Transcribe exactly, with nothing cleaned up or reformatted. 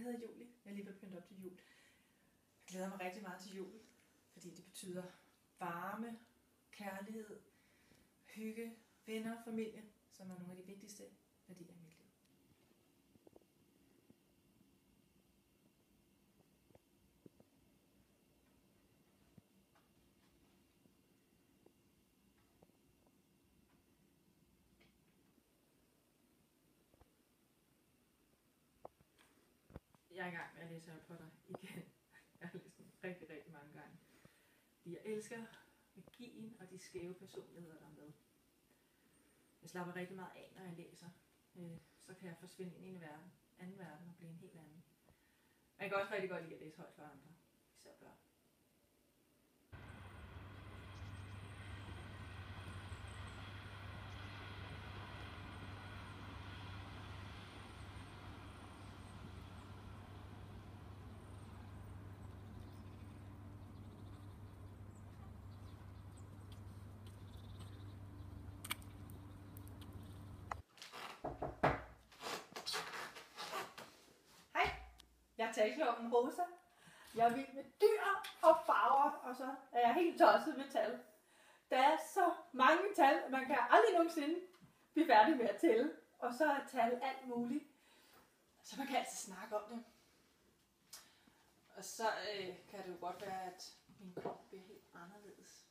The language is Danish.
hedder Julie. Jeg er lige begyndt op til jul. Jeg glæder mig rigtig meget til jul, fordi det betyder varme, kærlighed, hygge, venner og familie, som er nogle af de vigtigste værdier i mit liv. Jeg er i gang med at læse Harry Potter igen. Jeg har læst den rigtig, rigtig mange gange. Jeg elsker magien og de skæve personligheder, der er med. Jeg slapper rigtig meget af, når jeg læser. Så kan jeg forsvinde ind i en verden, anden verden og blive en helt anden. Og jeg kan også rigtig godt lide at læse højt for andre, især børn. Jeg er talklokken Rosa. Jeg er vild med dyr og farver, og så er jeg helt tosset med tal. Der er så mange tal, at man kan aldrig nogensinde blive færdig med at tælle. Og så er tal alt muligt. Så man kan altid snakke om det. Og så øh, kan det jo godt være, at min krop bliver helt anderledes.